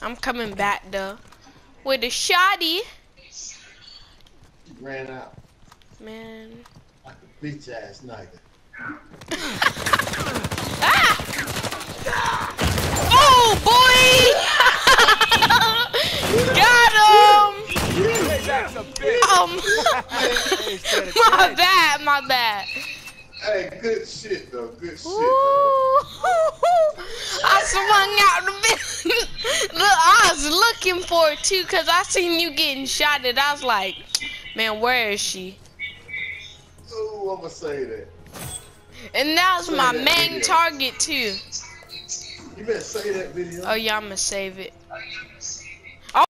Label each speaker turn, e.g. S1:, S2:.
S1: I'm coming back though. With a shotty.
S2: You ran out.
S1: Man.
S2: Like a bitch ass nigga.
S1: Ah! Oh boy! Got him! My bad.
S2: Hey, good shit though. Good shit
S1: Ooh.
S2: though.
S1: I swung out the building. Look, I was looking for it too, cause I seen you getting shot and I was like, man, where is she?
S2: Ooh, I'ma say that.
S1: And that was
S2: Say
S1: my
S2: that
S1: main
S2: video.
S1: target too.
S2: You better say that video.
S1: Oh yeah, I'ma save it.